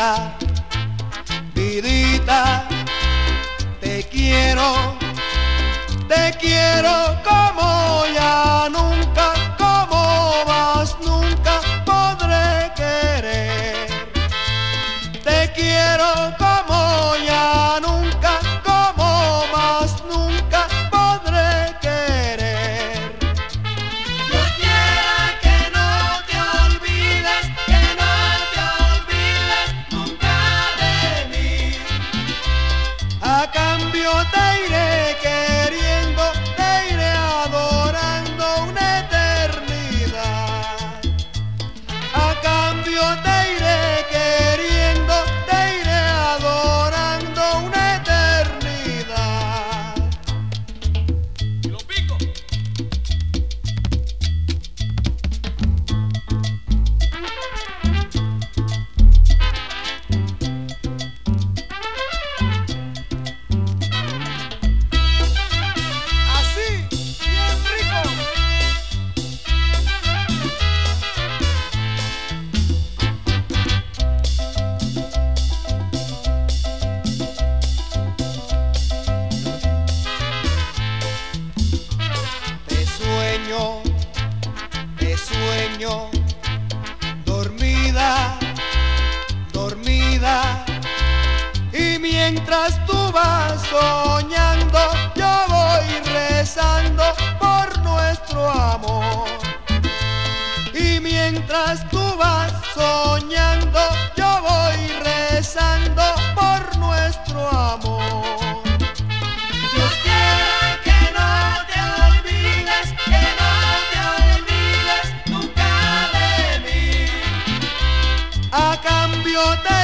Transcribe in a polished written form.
Vidita, vidita, te quiero como ya nunca, como más nunca podré querer. Te quiero como ya nunca, como más nunca podré querer. Dios quiera que no te olvides nunca de mí. A cambio te iré queriendo, te iré adorando una eternidad. A cambio te iré queriendo, te iré adorando una eternidad. Y lo pico. Así, bien rico. Te sueño, dormida, dormida, y mientras tú vas soñando, yo voy rezando por nuestro amor. Y mientras tú vas soñando, yo voy rezando por nuestro amor. Dios quiera que no te olvides A cambio te